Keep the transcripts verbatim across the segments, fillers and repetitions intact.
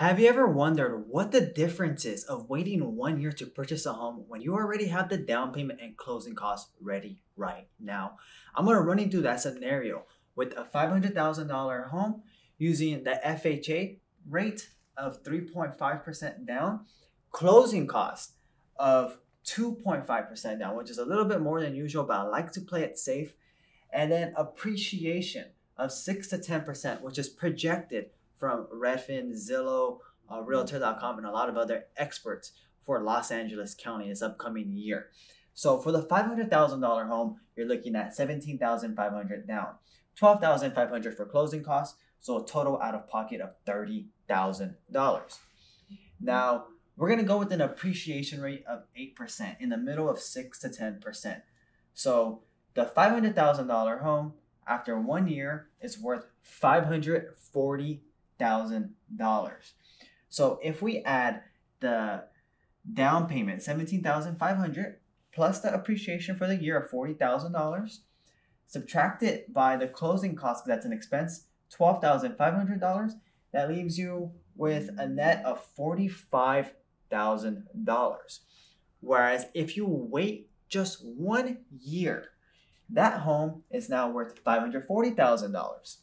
Have you ever wondered what the difference is of waiting one year to purchase a home when you already have the down payment and closing costs ready right now? I'm going to run you through that scenario with a five hundred thousand dollars home using the F H A rate of three point five percent down, closing cost of two point five percent down, which is a little bit more than usual, but I like to play it safe, and then appreciation of six to ten percent, which is projected from Redfin, Zillow, uh, Realtor dot com, and a lot of other experts for Los Angeles County this upcoming year. So for the five hundred thousand dollars home, you're looking at seventeen thousand five hundred dollars down, twelve thousand five hundred dollars for closing costs, so a total out of pocket of thirty thousand dollars. Now, we're going to go with an appreciation rate of eight percent in the middle of six to ten percent. So the five hundred thousand dollars home after one year is worth five hundred forty thousand dollars. So if we add the down payment, seventeen thousand five hundred dollars, plus the appreciation for the year of forty thousand dollars, subtract it by the closing cost, because that's an expense, twelve thousand five hundred dollars, that leaves you with a net of forty-five thousand dollars. Whereas if you wait just one year, that home is now worth five hundred forty thousand dollars.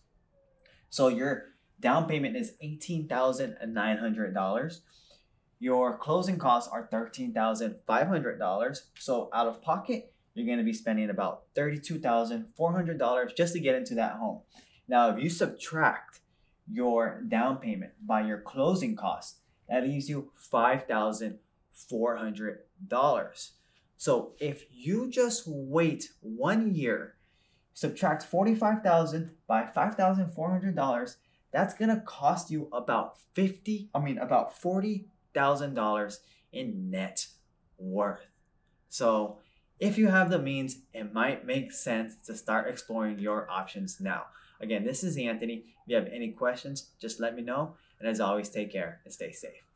So your down payment is eighteen thousand nine hundred dollars. Your closing costs are thirteen thousand five hundred dollars. So out of pocket, you're going to be spending about thirty-two thousand four hundred dollars just to get into that home. Now, if you subtract your down payment by your closing costs, that leaves you five thousand four hundred dollars. So if you just wait one year, subtract forty-five thousand dollars by five thousand four hundred dollars, that's going to cost you about fifty, I mean about forty thousand dollars in net worth. So if you have the means, it might make sense to start exploring your options now. Again, this is Anthony. If you have any questions, just let me know. And as always, take care and stay safe.